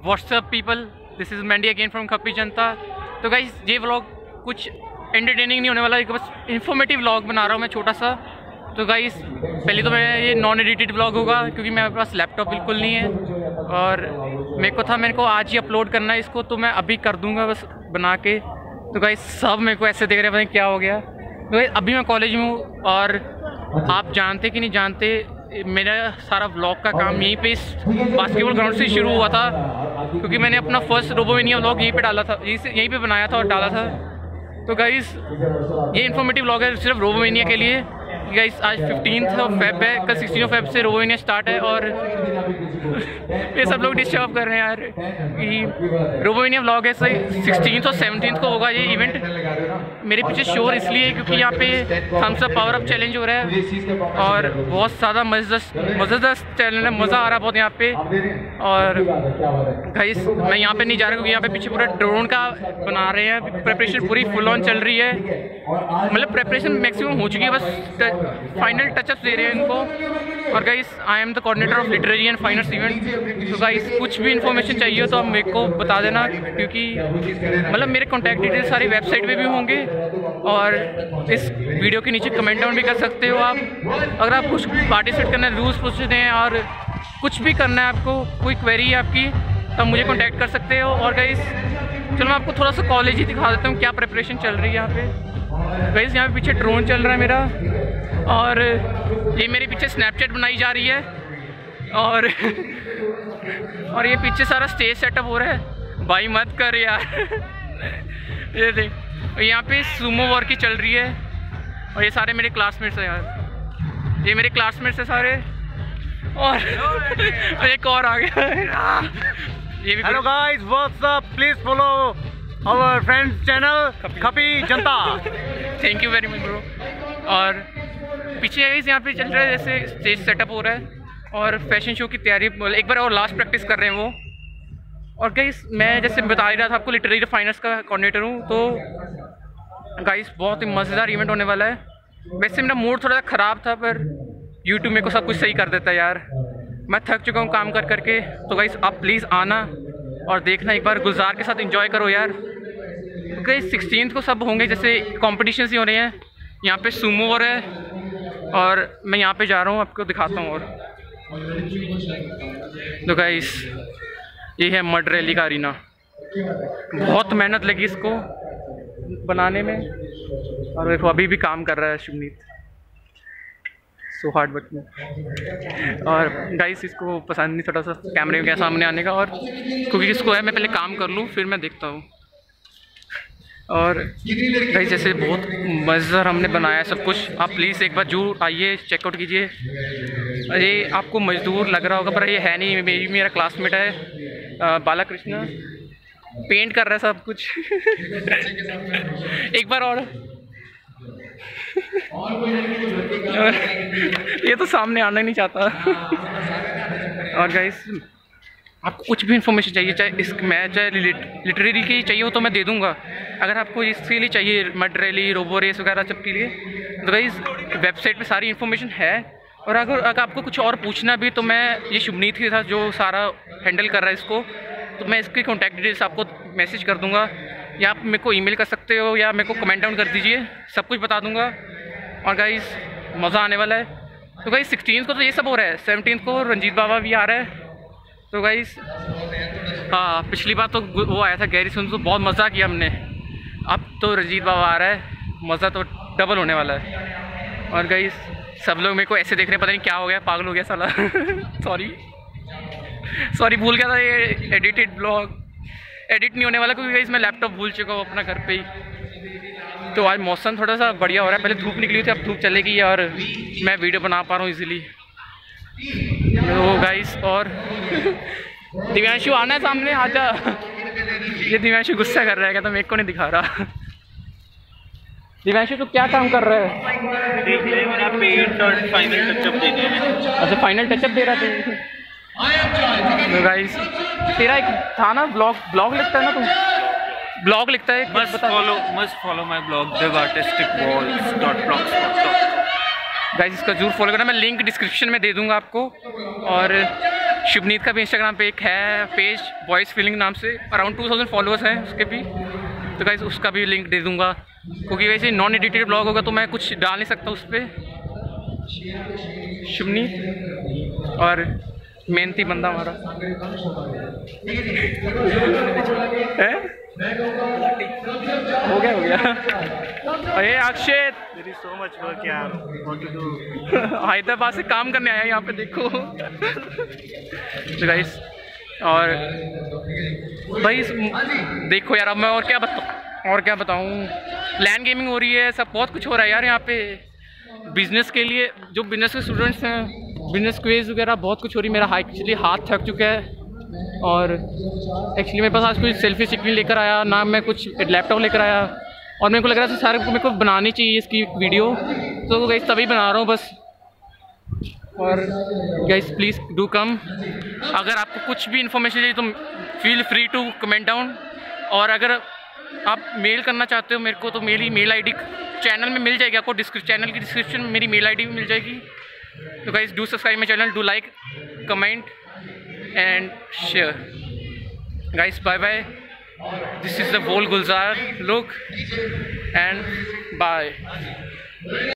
WhatsApp people, this is Mandy again from Khappi Janta. तो guys ये vlog कुछ एंटरटेनिंग नहीं होने वाला, एक बस इन्फॉर्मेटिव व्लॉग बना रहा हूँ मैं छोटा सा। तो गाइस पहले तो मैं ये नॉन एडिटेड व्लॉग होगा क्योंकि मेरे पास लैपटॉप बिल्कुल नहीं है और मेरे को आज ही अपलोड करना है इसको, तो मैं अभी कर दूँगा बस बना के। तो गाइस सब मेरे को ऐसे देख रहे हैं, पता नहीं क्या हो गया। तो गाइस अभी मैं कॉलेज में हूँ और आप जानते कि नहीं जानते, मेरा सारा व्लॉग का काम यहीं पे इस बास्केटबॉल ग्राउंड से शुरू हुआ था क्योंकि मैंने अपना फर्स्ट रोबोवेनिया व्लॉग यहीं पे डाला था, यहीं पे बनाया था और डाला था। तो गाइस ये इन्फॉर्मेटिव व्लॉग है सिर्फ रोबोवेनिया के लिए। गाइस आज 15 फेब है, कल 16 फेब से रोबोवेनिया स्टार्ट है और ये सब लोग डिस्टर्ब कर रहे हैं यार कि रोबोवेनिया व्लॉग है सही 16 और 17 को होगा ये इवेंट। मेरे पीछे शोर इसलिए क्योंकि यहाँ पे thumbs up power up challenge हो रहा है और बहुत ज़्यादा मज़ेदार चैलेंज है, मज़ा आ रहा है बहुत यहाँ पे। और गाइस मैं यहाँ पे नहीं जा रहा क्योंकि यहाँ पे पीछे पूरा ड्रोन का बना रहे हैं, प्रिपरेशन पूरी फुल ऑन चल रही है, मतलब प्रिपरेशन मैक्सिमम हो चुकी है, बस फाइनल टचअप्स दे रहे हैं इनको। और guys I am the coordinator of literary and fine arts event. तो गाइस कुछ भी इन्फॉर्मेशन चाहिए हो तो आप मेरे को बता देना क्योंकि मतलब मेरे कॉन्टैक्ट डिटेल्स सारी वेबसाइट पे भी होंगे और इस वीडियो के नीचे कमेंट डाउन भी कर सकते हो आप। अगर आप कुछ पार्टिसिपेट करना है, रूल्स पूछते हैं और कुछ भी करना है आपको, कोई क्वेरी है आपकी, तो मुझे कॉन्टैक्ट कर सकते हो। और गाइस चलो मैं आपको थोड़ा सा कॉलेज ही दिखा देता हूँ क्या प्रिपरेशन चल रही है यहाँ पे। गाइस यहाँ पे पीछे ड्रोन चल रहा है मेरा और ये मेरे पीछे स्नैपचैट बनाई जा रही है और ये पीछे सारा स्टेज सेटअप हो रहा है। भाई मत कर यार ये देख, यहाँ पे सुमो वॉर की चल रही है और ये सारे मेरे क्लासमेट्स हैं यार, ये मेरे क्लासमेट्स हैं सारे। और एक और आ गया ये भी। Hello guys, what's up, please follow our friends channel Khappi Janta. Thank you very much bro. और पीछे यहाँ पे चल रहा है जैसे स्टेज सेटअप हो रहा है और फैशन शो की तैयारी एक बार और लास्ट प्रैक्टिस कर रहे हैं वो। और गाइस मैं जैसे बता ही रहा था आपको लिटरेरी फाइनेंस का कोऑर्डिनेटर हूँ, तो गाइस बहुत ही मज़ेदार इवेंट होने वाला है। वैसे मेरा मूड थोड़ा सा ख़राब था पर यूट्यूब मेरे को सब कुछ सही कर देता है यार, मैं थक चुका हूँ काम कर करके। तो गाइस आप प्लीज़ आना और देखना, एक बार गुलजार के साथ एंजॉय करो यार। तो गाइस 16 को सब होंगे जैसे कॉम्पिटिशन ही हो रहे हैं, यहाँ पे सुमो वॉर है और मैं यहाँ पे जा रहा हूँ, आपको दिखाता हूँ। और तो गाइस ये है मड रैली का अरीना, बहुत मेहनत लगी इसको बनाने में और देखो अभी भी काम कर रहा है शुभनीत, सो हार्ड वर्किंग। और गाइस इसको पसंद नहीं थोड़ा सा कैमरे के सामने आने का, और क्योंकि इसको है मैं पहले काम कर लूँ फिर मैं देखता हूँ। और गाइस जैसे बहुत मज़ेदार हमने बनाया है सब कुछ, आप प्लीज़ एक बार जरूर आइए चेकआउट कीजिए। ये आपको मजदूर लग रहा होगा पर ये है नहीं, मेरा क्लासमेट है बाला कृष्णा, पेंट कर रहा है सब कुछ एक बार और ये तो सामने आना ही नहीं चाहता और गाइस आपको कुछ भी इन्फॉर्मेशन चाहिए, चाहे इस मैं चाहे लिटरेरी की चाहिए हो तो मैं दे दूंगा। अगर आपको इसके लिए चाहिए मड रैली, रोबो रेस वगैरह सब के लिए, तो गाइस वेबसाइट पे सारी इन्फॉर्मेशन है। और अगर आपको कुछ और पूछना भी तो मैं ये शुभनीत के साथ जो सारा हैंडल कर रहा है इसको, तो मैं इसकी कॉन्टैक्ट डिटेल्स आपको मैसेज कर दूँगा या आप मेरे को ईमेल कर सकते हो या मेरे को कमेंट डाउन कर दीजिए, सब कुछ बता दूँगा। और गाइस मज़ा आने वाला है। तो गाइस 16 को तो ये सब हो रहा है, 17 को रंजीत बाबा भी आ रहा है। तो गाइस हाँ पिछली बार तो वो आया था गैरी सुन, तो बहुत मज़ा किया हमने, अब तो रंजीत बाबा आ रहा है, मज़ा तो डबल होने वाला है। और गाइस सब लोग मेरे को ऐसे देख रहे हैं, पता नहीं क्या हो गया, पागल हो गया साला सॉरी भूल गया था ये एडिटेड ब्लॉग एडिट नहीं होने वाला क्योंकि गाइस मैं लैपटॉप भूल चुका हूँ अपना घर पे ही। तो आज मौसम थोड़ा सा बढ़िया हो रहा है, पहले धूप निकली थी अब धूप चलेगी और मैं वीडियो बना पा रहा हूँ इजीली। तो गाइस और दिव्यांशु आना है सामने, आजा। ये दिव्यांशु गुस्सा कर रहा है, कहता मेरे को नहीं दिखा रहा। दिव्यांशु तो क्या काम कर रहा है? देख ले मेरा पेंट और फाइनल टचअप देने हैं। अच्छा फाइनल टचअप दे रहा था। तो गाइस तेरा एक था ना ब्लॉग लिखता है ना तुम, ब्लॉग लिखता है, must follow my blog devartisticballs.blogspot.com। Guys इसका जरूर फॉलो करना, मैं लिंक डिस्क्रिप्शन में दे दूंगा आपको। और शिवनीत का भी इंस्टाग्राम पे एक है पेज वॉइस फीलिंग नाम से, अराउंड 2000 फॉलोअर्स हैं उसके भी। तो गाइस उसका भी लिंक दे दूँगा, क्योंकि वैसे नॉन एडिटेड ब्लॉग होगा तो मैं कुछ डाल नहीं सकता उस पर। शिवनीत और मेहनती बंदा हमारा है, हो गया। अरे Akshay There is so much work यार, what to do? हैदराबाद से काम करने आया यहाँ पे देखो। तो गाइस और भाई देखो यार, अब मैं और क्या बताऊँ, लैंड गेमिंग हो रही है, सब बहुत कुछ हो रहा है यार यहाँ पे। बिजनेस के लिए जो बिजनेस के स्टूडेंट्स हैं, बिजनेस क्वेज वगैरह बहुत कुछ हो रही है। मेरा एक्चुअली हाथ थक चुका है, और एक्चुअली मेरे पास आज कोई सेल्फी स्टिक नहीं लेकर आया, ना मैं कुछ लैपटॉप लेकर आया, और मेरे को लग रहा था सारे मेरे को बनानी चाहिए इसकी वीडियो, तो गाइस तभी बना रहा हूँ बस। और गाइस प्लीज़ डू कम, अगर आपको कुछ भी इन्फॉर्मेशन चाहिए तो feel free to comment down. और अगर आप मेल करना चाहते हो मेरे को, तो मेरी मेल आईडी चैनल में मिल जाएगी आपको, चैनल की डिस्क्रिप्शन में मेरी मेल आईडी भी मिल जाएगी। तो guys do subscribe my channel, do like, comment and share. Guys, bye bye. This is the whole Gulzar look, and bye.